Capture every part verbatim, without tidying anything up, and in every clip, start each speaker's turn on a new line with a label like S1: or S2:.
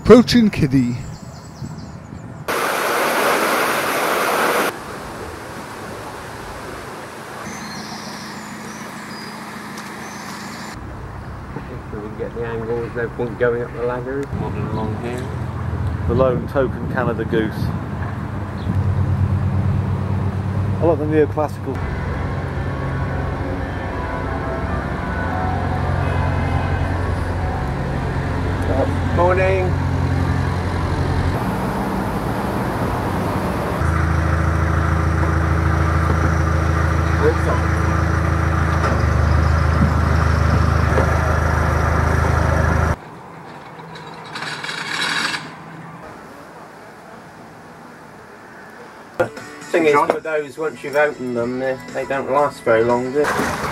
S1: approaching Kiddie.
S2: If we can get the angle, there's no point going up the ladder. Modern along here.
S3: The lone token Canada goose. I like the neoclassical.
S2: Morning. Thing is, for those, once you've opened them, they, they don't last very long, do they?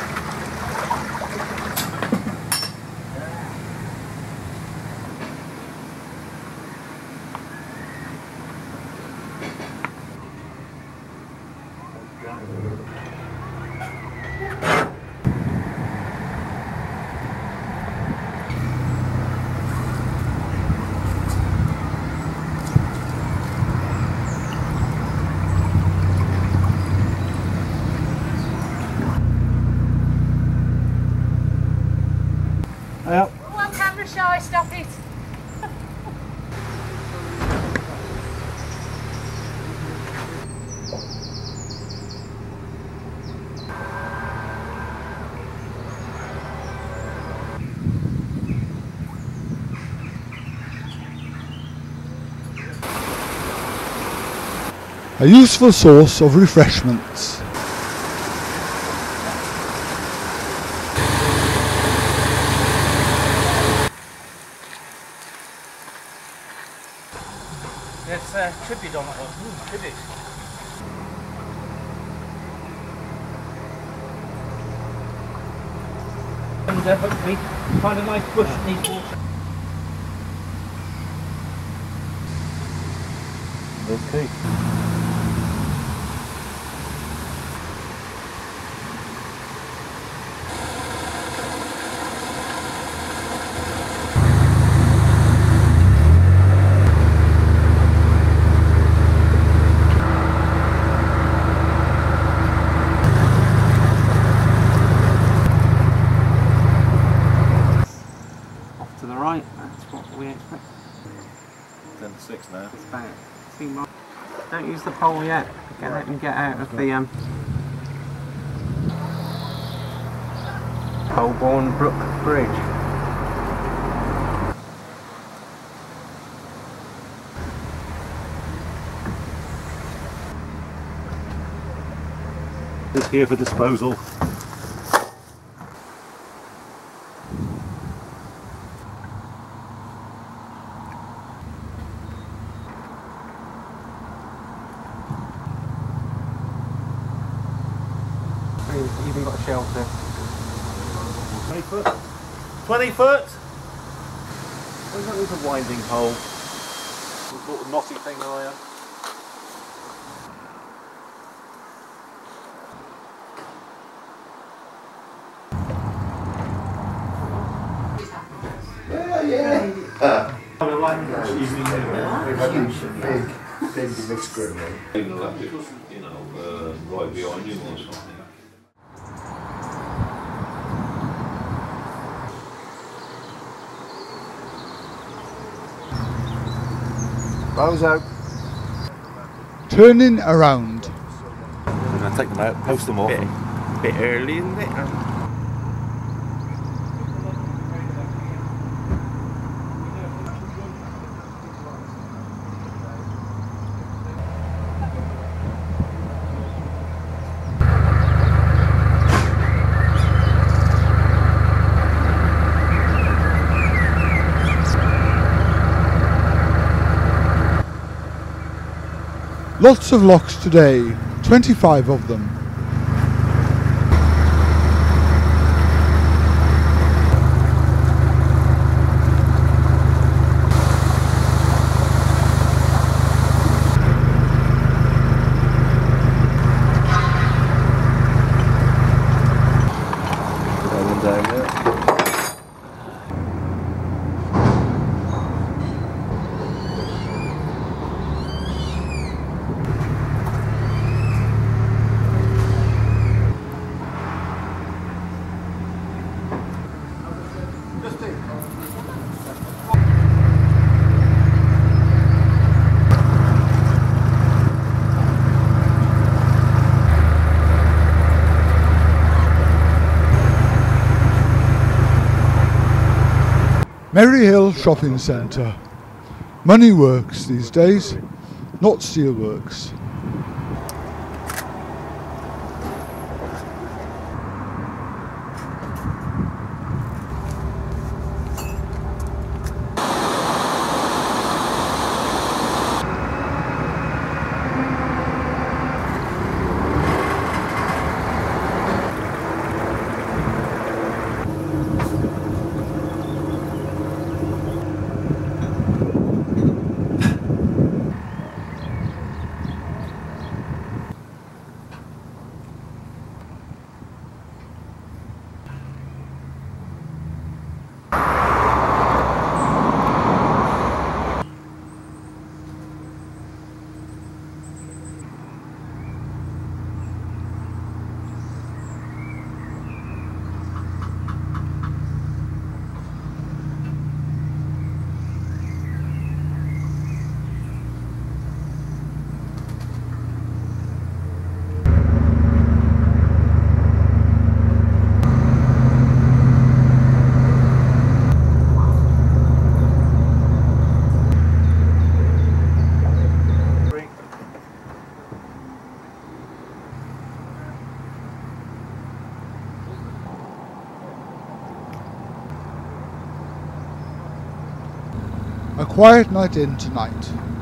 S1: Yep.
S4: Oh, I'm camera shy, stop it.
S1: A useful source of refreshments.
S5: There's a tribute on it. Ooh, tribute. And uh, hopefully find a nice bush that needs water.
S3: Okay.
S2: Off to the right, that's what we expect.
S3: ten to six now.
S2: It's back. See, Mark. Don't use the pole yet. Get out and get out of the um, Holborn Brook Bridge.
S3: It's here for disposal.
S2: You've even got a shelter.
S3: twenty foot. twenty foot! Where's that little winding hole? This little knotty thing that I am.
S6: Big, big mixed grill.
S7: You know, uh, right behind you or something.
S6: Bozo.
S1: Turning around.
S3: I'm going to take them out, post them off.
S2: Bit, bit early, isn't it? Um,
S1: Lots of locks today, twenty-five of them.
S3: Down there.
S1: Merry Hill Shopping Centre. Money works these days, not steelworks. A quiet night in tonight.